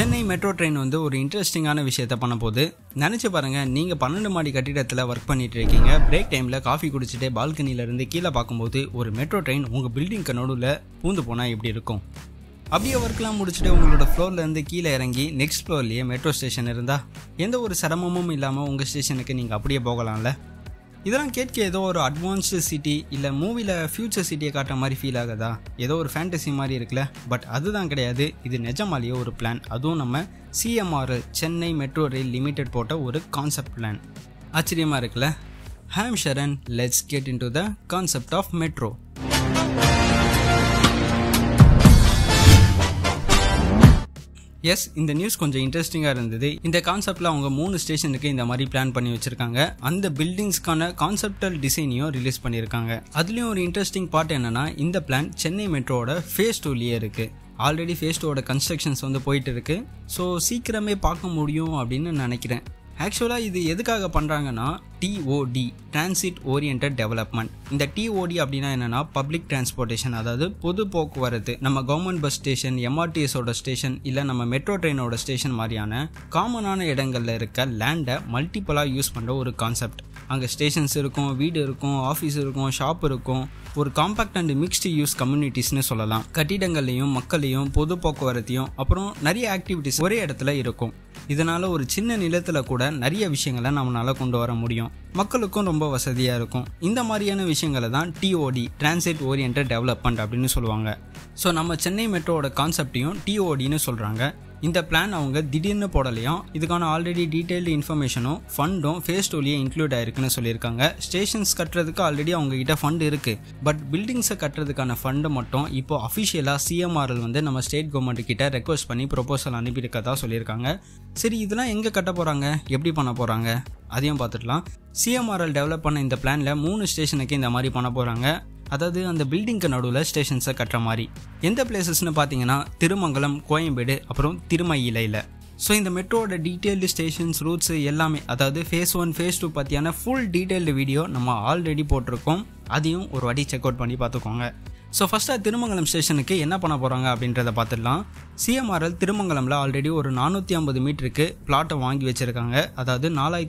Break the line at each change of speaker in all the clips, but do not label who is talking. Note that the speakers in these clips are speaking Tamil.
சென்னை மெட்ரோ ட்ரெயின் வந்து ஒரு இன்ட்ரெஸ்டிங்கான விஷயத்த பண்ண போது நினச்சி பாருங்கள். நீங்கள் 12 மாடி கட்டிடத்தில் ஒர்க் பண்ணிட்டு இருக்கீங்க. பிரேக் டைமில் காஃபி குடிச்சிட்டு பால்கனியிலேருந்து கீழே பார்க்கும்போது ஒரு மெட்ரோ ட்ரெயின் உங்கள் பில்டிங்க்கு நடுவில் பூந்து போனால் எப்படி இருக்கும்? அப்படியே ஒர்க்லாம் முடிச்சுட்டு உங்களோட ஃப்ளோர்லேருந்து கீழே இறங்கி நெக்ஸ்ட் ஃப்ளோர்லேயே மெட்ரோ ஸ்டேஷன் இருந்தால் எந்த ஒரு சிரமமும் இல்லாமல் உங்கள் ஸ்டேஷனுக்கு நீங்கள் அப்படியே போகலாம்ல. இதெல்லாம் கேட்க ஏதோ ஒரு அட்வான்ஸ்டு சிட்டி இல்லை மூவியில் ஃபியூச்சர் சிட்டியை காட்டுற மாதிரி ஃபீல் ஆகுதா? ஏதோ ஒரு ஃபேண்டசி மாதிரி இருக்குல்ல. பட் அதுதான் கிடையாது, இது நிஜமாலேயே ஒரு பிளான். அதுவும் நம்ம CMRL Chennai metro rail limited போட்ட ஒரு கான்செப்ட் பிளான். ஆச்சரியமாக இருக்குல்ல? ஹாம் Sharan, let's get into the concept of metro. Yes, இந்த நியூஸ் கொஞ்சம் இன்ட்ரெஸ்டிங்காக இருந்தது. இந்த கான்செப்டில் அவங்க 3 ஸ்டேஷனுக்கு இந்த மாதிரி பிளான் பண்ணி வச்சுருக்காங்க. அந்த பில்டிங்ஸ்க்கான கான்செப்டல் டிசைனையும் ரிலீஸ் பண்ணியிருக்காங்க. அதுலேயும் ஒரு இன்ட்ரெஸ்டிங் பார்ட் என்னென்னா, இந்த பிளான் சென்னை மெட்ரோவோட ஃபேஸ் 2லேயே இருக்குது. ஆல்ரெடி ஃபேஸ் 2வோட கன்ஸ்ட்ரக்ஷன்ஸ் வந்து போயிட்டு இருக்கு. ஸோ சீக்கிரமே பார்க்க முடியும் அப்படின்னு நினைக்கிறேன். ஆக்சுவலாக இது எதுக்காக பண்ணுறாங்கன்னா, TOD டிரான்சிட் ஓரியன்டட் டெவலப்மெண்ட். இந்த TOD அப்படின்னா என்னென்னா பப்ளிக் டிரான்ஸ்போர்ட்டேஷன், அதாவது பொது போக்குவரத்து. நம்ம கவர்மெண்ட் பஸ் ஸ்டேஷன், MRTSோட ஸ்டேஷன் இல்லை நம்ம மெட்ரோ ட்ரெயினோட ஸ்டேஷன் மாதிரியான காமனான இடங்களில் இருக்க லேண்டை மல்டிப்புளாக யூஸ் பண்ணுற ஒரு கான்செப்ட். அங்கே ஸ்டேஷன்ஸ் இருக்கும், வீடு இருக்கும், ஆஃபீஸ் இருக்கும், ஷாப் இருக்கும். ஒரு காம்பேக்ட் அண்ட் மிக்ஸ்டு யூஸ் கம்யூனிட்டிஸ்னு சொல்லலாம். கட்டிடங்கள்லையும் மக்களையும் பொது போக்குவரத்தையும் அப்புறம் நிறைய ஆக்டிவிட்டிஸ் ஒரே இடத்துல இருக்கும். இதனால ஒரு சின்ன நிலத்தில் கூட நிறைய விஷயங்களை நம்மளால கொண்டு வர முடியும். மக்களுக்கும் ரொம்ப வசதியாக இருக்கும். இந்த மாதிரியான விஷயங்களை தான் TOD டிரான்சிட் ஓரியன்டட் டெவலப்மெண்ட் அப்படின்னு சொல்லுவாங்க. ஸோ நம்ம சென்னை மெட்ரோவோட கான்செப்டையும் TODன்னு சொல்கிறாங்க. இந்த பிளான் அவங்க திடீர்னு போடலையும். இதுக்கான ஆல்ரெடி டீட்டெயில்டு இன்ஃபர்மேஷனும் ஃபண்டும் ஃபேஸ் 2லேயே இன்க்ளூட் ஆயிருக்குன்னு சொல்லியிருக்காங்க. ஸ்டேஷன்ஸ் கட்டுறதுக்கு ஆல்ரெடி அவங்க கிட்ட ஃபண்ட் இருக்குது. பட் பில்டிங்ஸை கட்டுறதுக்கான ஃபண்டு மட்டும் இப்போ அஃபிஷியலாக CMRL வந்து நம்ம ஸ்டேட் கவர்மெண்ட் கிட்ட ரெக்வஸ்ட் பண்ணி ப்ரொபோசல் அனுப்பியிருக்கதா சொல்லியிருக்காங்க. சரி, இதெல்லாம் எங்கே கட்ட போகிறாங்க, எப்படி பண்ண போகிறாங்க அதையும் பார்த்துடலாம். CMRL டெவலப் பண்ண இந்த பிளானில் 3 ஸ்டேஷனுக்கு இந்த மாதிரி பண்ண போகிறாங்க. அதாவது அந்த பில்டிங்க்கு நடுவில் ஸ்டேஷன்ஸை கட்டுற மாதிரி. எந்த பிளேசஸ்னு பார்த்தீங்கன்னா திருமங்கலம், கோயம்பேடு, அப்புறம் திருமயிலையில். ஸோ இந்த மெட்ரோட டீட்டெயில்டு ஸ்டேஷன்ஸ், ரூட்ஸு எல்லாமே, அதாவது ஃபேஸ் 1 ஃபேஸ் 2 பற்றியான ஃபுல் டீட்டெயில்டு வீடியோ நம்ம ஆல்ரெடி போட்டிருக்கோம். அதையும் ஒரு வாட்டி செக் அவுட் பண்ணி பார்த்துக்கோங்க. ஸோ ஃபஸ்ட்டாக திருமங்கலம் ஸ்டேஷனுக்கு என்ன பண்ண போகிறாங்க அப்படின்றத பார்த்துடலாம். CMRL திருமங்கலமில் ஆல்ரெடி ஒரு 450 மீட்டருக்கு பிளாட்டை வாங்கி வச்சுருக்காங்க. அதாவது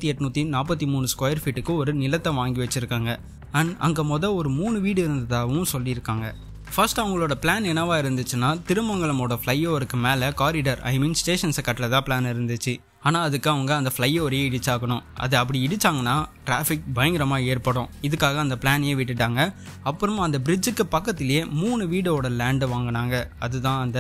4843 ஸ்கொயர் ஃபீட்டுக்கு ஒரு நிலத்தை வாங்கி வச்சுருக்காங்க. அண்ட் அங்கே ஒரு 3 வீடு இருந்ததாகவும் சொல்லியிருக்காங்க. ஃபர்ஸ்ட் அவங்களோட பிளான் என்னவா இருந்துச்சுன்னா, திருமங்கலமோட ஃப்ளைஓவருக்கு மேலே காரிடர், ஸ்டேஷன்ஸை கட்டுறதா பிளான் இருந்துச்சு. ஆனால் அதுக்கு அவங்க அந்த ஃப்ளைஓவரையே இடிச்சாகணும். அது அப்படி இடிச்சாங்கன்னா டிராஃபிக் பயங்கரமாக ஏற்படும். இதுக்காக அந்த பிளானையே விட்டுட்டாங்க. அப்புறமா அந்த பிரிட்ஜுக்கு பக்கத்துலேயே 3 வீடோட லேண்டை வாங்கினாங்க. அதுதான் அந்த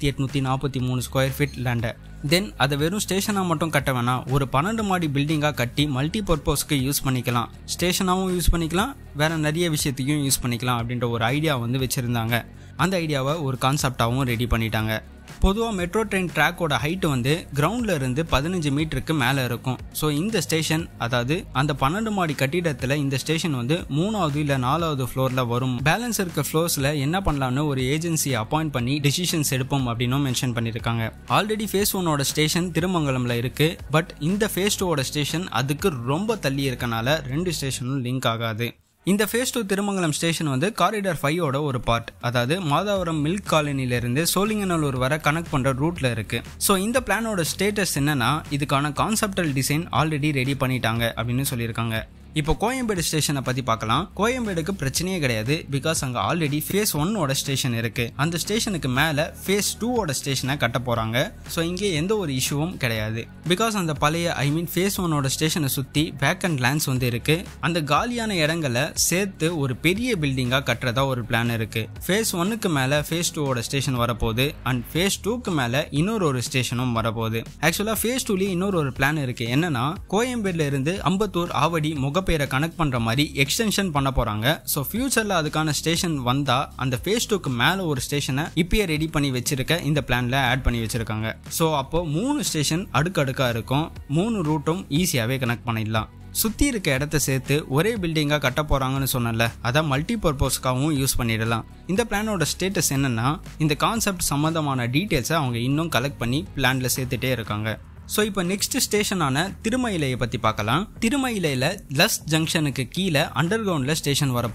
4843 ஸ்கொயர் ஃபீட் லேண்டை. தென் அதை வெறும் ஸ்டேஷனாக மட்டும் கட்ட வேணாம், ஒரு 12 மாடி பில்டிங்காக கட்டி மல்டி பர்பஸ்க்கு யூஸ் பண்ணிக்கலாம். ஸ்டேஷனாகவும் யூஸ் பண்ணிக்கலாம், வேறு நிறைய விஷயத்தையும் யூஸ் பண்ணிக்கலாம் அப்படின்ற ஒரு ஐடியா வந்து வச்சுருந்தாங்க. அந்த ஐடியாவை ஒரு கான்செப்டாகவும் ரெடி பண்ணிட்டாங்க. பொதுவாக மெட்ரோ ட்ரெயின் ட்ராக்கோட ஹைட்டு வந்து கிரவுண்டில் இருந்து 15 மீட்டருக்கு மேலே இருக்கும். ஸோ இந்த ஸ்டேஷன், அதாவது அந்த 12 மாடி கட்டிடத்தில் இந்த ஸ்டேஷன் வந்து 3வது இல்லை 4வது ஃப்ளோரில் வரும். பேலன்ஸ் இருக்க ஃப்ளோர்ஸில் என்ன பண்ணலான்னு ஒரு ஏஜென்சியை அப்பாயிண்ட் பண்ணி டிசிஷன்ஸ் எடுப்போம் அப்படின்னும் மென்ஷன் பண்ணியிருக்காங்க. ஆல்ரெடி ஃபேஸ் 1ஓட ஸ்டேஷன் திருமங்கலமில் இருக்குது. பட் இந்த ஃபேஸ் 2ஓட ஸ்டேஷன் அதுக்கு ரொம்ப தள்ளி இருக்கனால 2 ஸ்டேஷனும் லிங்க் ஆகாது. இந்த ஃபேஸ் 2 திருமங்கலம் ஸ்டேஷன் வந்து காரிடார் 5ஓட ஒரு பார்ட். அதாவது மாதாவரம் மில்க் காலனியிலிருந்து சோழிங்கநல்லூர் வர கனெக்ட் பண்ணுற ரூட்டில் இருக்குது. ஸோ இந்த பிளானோட ஸ்டேட்டஸ் என்னன்னா, இதுக்கான கான்செப்டல் டிசைன் ஆல்ரெடி ரெடி பண்ணிட்டாங்க அப்படின்னு சொல்லியிருக்காங்க. இப்போ கோயம்பேடு ஸ்டேஷனை பற்றி பார்க்கலாம். கோயம்பேடுக்கு பிரச்சனையே கிடையாது. பிகாஸ் அங்கே ஆல்ரெடி ஃபேஸ் 1ஓட ஸ்டேஷன் இருக்குது. அந்த ஸ்டேஷனுக்கு மேலே ஃபேஸ் 2ஓட ஸ்டேஷனை கட்ட போகிறாங்க. ஸோ இங்கே எந்த ஒரு இஷ்யூவும் கிடையாது. பிகாஸ் அந்த பழைய ஃபேஸ் 1ஓட ஸ்டேஷனை சுற்றி வேக்கண்ட் லேண்ட்ஸ் வந்து இருக்குது. அந்த காலியான இடங்களை சேர்த்து ஒரு பெரிய பில்டிங்காக கட்டுறதா ஒரு பிளான் இருக்குது. ஃபேஸ் 1க்கு மேலே ஃபேஸ் 2ஓட ஸ்டேஷன் வரப்போகுது. அண்ட் ஃபேஸ் 2க்கு மேலே இன்னொரு ஸ்டேஷனும் வரப்போகுது. ஆக்சுவலாக ஃபேஸ் 2லேயே இன்னொரு பிளான் இருக்குது. என்னன்னா, கோயம்பேடுல இருந்து அம்பத்தூர், ஆவடி, பேரை கனெக்ட் பண்ற மாதிரி எக்ஸ்டென்ஷன் பண்ண போறாங்க. சோ ஃபியூச்சர்ல அதுக்கான ஸ்டேஷன் வந்தா அந்த ஃபேஸ் 2க்கு மேல ஒரு ஸ்டேஷனை இப்பயே ரெடி பண்ணி வச்சிருக்க இந்த பிளான்ல ஆட் பண்ணி வச்சிருக்காங்க. சோ அப்போ 3 ஸ்டேஷன் அடுக்கடுக்கா இருக்கும். 3 ரூட்டும் ஈஸியாவே கனெக்ட் பண்ணிடலாம். சுற்றி இருக்க இடத்த சேர்த்து ஒரே பில்டிங்காக கட்ட போகிறாங்கன்னு சொன்னல, அதை மல்டி பர்பஸ்க்காகவும் யூஸ் பண்ணிடலாம். இந்த பிளானோட ஸ்டேட்டஸ் என்னன்னா, இந்த கான்செப்ட் சம்மந்தமான டீட்டெயில்ஸை அவங்க இன்னும் கலெக்ட் பண்ணி பிளானில் சேர்த்துட்டே இருக்காங்க. ஸோ இப்போ நெக்ஸ்ட் ஸ்டேஷனான திருமயிலையை பற்றி பார்க்கலாம். திருமயிலையில் லஸ் ஜங்ஷனுக்கு கீழே அண்டர் கிரவுண்டில் ஸ்டேஷன் வரப்போகுது.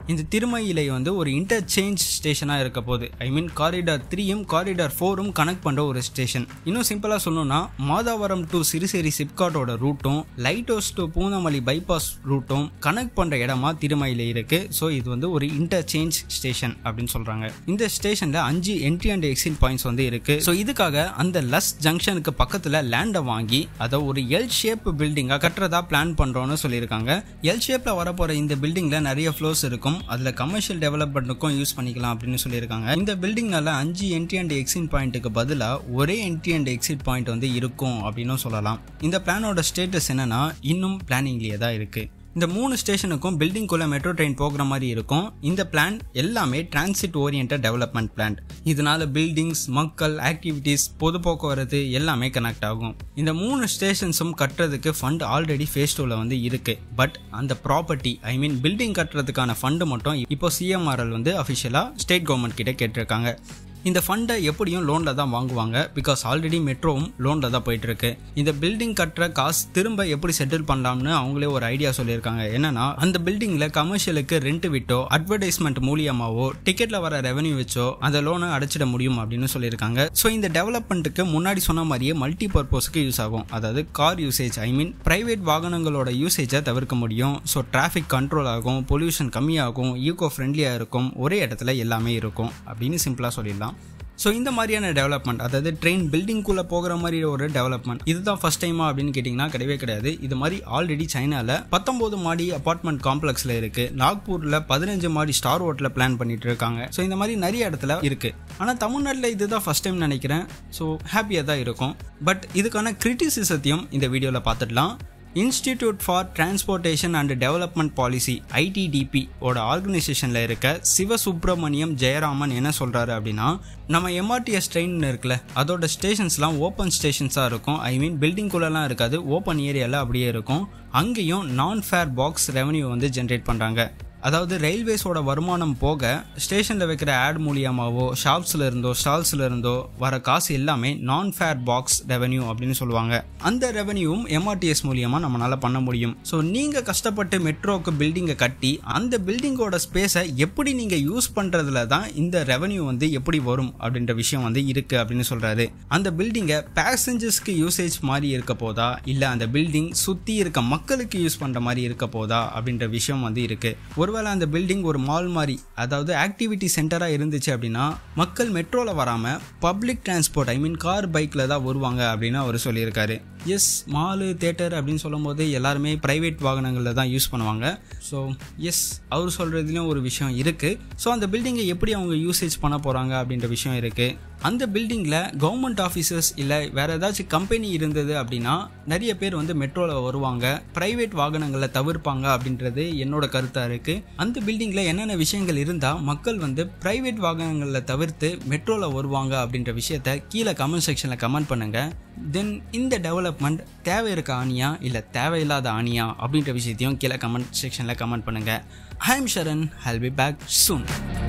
இந்த திருமயிலை வந்து ஒரு இன்டர்சேஞ்ச் ஸ்டேஷனாக இருக்க போகுது. ஐ மீன் காரிடார் 3யும் காரிடார் 4ம் கனெக்ட் பண்ணுற ஒரு ஸ்டேஷன். இன்னும் சிம்பிளாக சொல்லணும்னா மாதாவரம் டு சிறுசேரி சிப்காட்டோட ரூட்டும் lighthouse to Poonamallee bypass ரூட்டும் கனெக்ட் பண்ணுற இடமா திருமயிலை இருக்கு. ஸோ இது வந்து ஒரு இன்டர்சேஞ்ச் ஸ்டேஷன் அப்படின்னு சொல்றாங்க. இந்த ஸ்டேஷன்ல 5 என்ட்ரி அண்ட் எக்ஸிட் பாயிண்ட்ஸ் வந்து இருக்கு. ஸோ இதுக்காக அந்த லஸ் ஜங்ஷனுக்கு பக்கத்துல லேண்டை வாங்கி அதை ஒரு எல் ஷேப் பில்டிங்கா கட்டுறதா பிளான் பண்றோம்னு சொல்லியிருக்காங்க. எல் ஷேப்ல வரப்போற இந்த பில்டிங்ல நிறைய ஃப்ளோர்ஸ் இருக்கும். அதுல கமர்ஷியல் டெவலப்மெண்ட்டுக்கும் யூஸ் பண்ணிக்கலாம் அப்படின்னு சொல்லியிருக்காங்க. இந்த பில்டிங்னால 5 என்ட்ரி அண்ட் எக்ஸிட் பாயிண்ட்டுக்கு பதிலா ஒரே என்ட்ரி அண்ட் எக்ஸிட் பாயிண்ட் வந்து இருக்கும் அப்படின்னு சொல்லலாம். இந்த பிளானோட ஸ்டேட்டஸ் என்னன்னா இன்னும் பிளானிங்லயே தான் இருக்கு. இந்த 3 ஸ்டேஷனுக்கும் பில்டிங்குள்ள மெட்ரோ ட்ரெயின் போகிற மாதிரி இருக்கும். இந்த பிளான் எல்லாமே டிரான்சிட் ஓரியன்டட் டெவலப்மெண்ட் பிளான். இதனால பில்டிங்ஸ், மக்கள், ஆக்டிவிட்டிஸ், பொது போக்குவரத்து எல்லாமே கனெக்ட் ஆகும். இந்த 3 ஸ்டேஷன்ஸும் கட்டுறதுக்கு ஃபண்ட் ஆல்ரெடி ஃபேஸ் 2ல வந்து இருக்கு. பட் அந்த ப்ராப்பர்ட்டி ஐ மீன் பில்டிங் கட்டுறதுக்கான ஃபண்டு மட்டும் இப்போ CMRL வந்து அஃபிஷியலா ஸ்டேட் கவர்மெண்ட் கிட்ட கேட்டிருக்காங்க. இந்த ஃபண்டை எப்படியும் லோன்ல தான் வாங்குவாங்க. பிகாஸ் ஆல்ரெடி மெட்ரோவும் லோன்ல தான் போயிட்டு இருக்கு. இந்த பில்டிங் கட்டுற காசு திரும்ப எப்படி செட்டில் பண்ணலாம்னு அவங்களே ஒரு ஐடியா சொல்லியிருக்காங்க. என்னன்னா அந்த பில்டிங்ல கமர்ஷியலுக்கு ரெண்ட் விட்டோ அட்வர்டைஸ்மெண்ட் மூலியமாவோ டிக்கெட்ல வர ரெவன்யூ வச்சோ அந்த லோனை அடைச்சிட முடியும் அப்படின்னு சொல்லியிருக்காங்க. ஸோ இந்த டெவலப்மெண்ட்டுக்கு முன்னாடி சொன்ன மாதிரியே மல்டி பர்பஸ்க்கு யூஸ் ஆகும். அதாவது car usage I mean private வாகனங்களோட யூசேஜை தவிர்க்க முடியும். ஸோ டிராஃபிக் கண்ட்ரோல் ஆகும், பொல்யூஷன் கம்மியாகும், ஈகோ ஃப்ரெண்ட்லியா இருக்கும், ஒரே இடத்துல எல்லாமே இருக்கும் அப்படின்னு சிம்பிளா சொல்லிடலாம். ஸோ இந்த மாதிரியான டெவலப்மெண்ட் அதாவது ட்ரெயின் பில்டிங்குள்ளே போகிற மாதிரி ஒரு டெவலப்மெண்ட் இதுதான் ஃபர்ஸ்ட் டைமா அப்படின்னு கேட்டிங்கன்னா கிடையவே கிடையாது. இது மாதிரி ஆல்ரெடி சைனாவில் 19 மாடி அபார்ட்மெண்ட் காம்ப்ளெக்ஸில் இருக்கு. நாக்பூரில் 15 மாடி ஸ்டார் ஹோட்டலில் பிளான் பண்ணிட்டு இருக்காங்க. ஸோ இந்த மாதிரி நிறைய இடத்துல இருக்கு. ஆனால் தமிழ்நாட்டில் இதுதான் ஃபர்ஸ்ட் டைம் நினைக்கிறேன். ஸோ ஹாப்பியாக தான் இருக்கும். பட் இதுக்கான கிரிட்டிசிசத்தையும் இந்த வீடியோவில் பார்த்துடலாம். Institute for transportation and development policy ITDP ஓட ஆர்கனைசேஷன்ல இருக்க சிவசுப்ரமணியம் ஜெயராமன் என்ன சொல்றாரு அப்படின்னா, நம்ம MRTS ட்ரெயின் இருக்குல்ல அதோட ஸ்டேஷன்ஸ்லாம் ஓப்பன் ஸ்டேஷன்ஸா இருக்கும். ஐ மீன் பில்டிங்குள்ளலாம் இருக்காது, ஓப்பன் ஏரியால அப்படியே இருக்கும். அங்கேயும் நான் ஃபேர் பாக்ஸ் ரெவன்யூ வந்து ஜென்ரேட் பண்றாங்க. அதாவது ரயில்வேஸோட வருமானம் போக ஸ்டேஷன்ல வைக்கிற ஆட் மூலியமாவோ ஷாப்ஸ்ல இருந்தோ ஸ்டால்ஸ்ல இருந்தோ வர காசு எல்லாமே நான் ஃபேர் பாக்ஸ் ரெவன்யூ அப்படின்னு சொல்லுவாங்க. அந்த ரெவன்யூவும் MRTS மூலியமா நம்மளால பண்ண முடியும். ஸோ நீங்க கஷ்டப்பட்டு மெட்ரோக்கு பில்டிங்கை கட்டி அந்த பில்டிங்கோட ஸ்பேஸை எப்படி நீங்க யூஸ் பண்றதுல தான் இந்த ரெவன்யூ வந்து எப்படி வரும் அப்படின்ற விஷயம் வந்து இருக்கு அப்படின்னு சொல்றாரு. அந்த பில்டிங்கை பேசஞ்சர்ஸ்க்கு யூசேஜ் மாதிரி இருக்க போதா இல்ல அந்த பில்டிங் சுத்தி இருக்க மக்களுக்கு யூஸ் பண்ற மாதிரி இருக்க போதா அப்படின்ற விஷயம் வந்து இருக்கு. ஒருவேளை அந்த பில்டிங் ஒரு மால் மாதிரி அதாவது ஆக்டிவிட்டி சென்டரா இருந்துச்சு அப்படின்னா மக்கள் மெட்ரோல வராம public transport I mean car பைக்ல தான் வருவாங்க அப்படின்னு அவர் சொல்லியிருக்காரு. எஸ், மாலு தியேட்டர் அப்படின்னு சொல்லும் போது எல்லாருமே பிரைவேட் வாகனங்கள்ல தான் யூஸ் பண்ணுவாங்க. ஸோ எஸ், அவர் சொல்றதுலயும் ஒரு விஷயம் இருக்கு. ஸோ அந்த பில்டிங்கை எப்படி அவங்க யூசேஜ் பண்ண போறாங்க அப்படின்ற விஷயம் இருக்கு. அந்த பில்டிங்ல கவர்மெண்ட் ஆஃபீஸர்ஸ் இல்ல வேற ஏதாச்சும் கம்பெனி இருந்தது அப்படின்னா நிறைய பேர் வந்து மெட்ரோல வருவாங்க, பிரைவேட் வாகனங்களை தவிர்ப்பாங்க அப்படின்றது என்னோட கருத்தா இருக்கு. அந்த பில்டிங்ல என்னென்ன விஷயங்கள் இருந்தா மக்கள் வந்து பிரைவேட் வாகனங்களை தவிர்த்து மெட்ரோல வருவாங்க அப்படின்ற விஷயத்த கீழே கமெண்ட் செக்ஷன்ல கமெண்ட் பண்ணுங்க. தென் இந்த டெவலப்மெண்ட் தேவை இருக்க ஆணியா இல்ல தேவையில்லாத ஆணியா அப்படின்ற விஷயத்தையும் கீழே கமெண்ட் செக்ஷன்ல கமெண்ட் பண்ணுங்க. I am Sharan. I'll be back soon.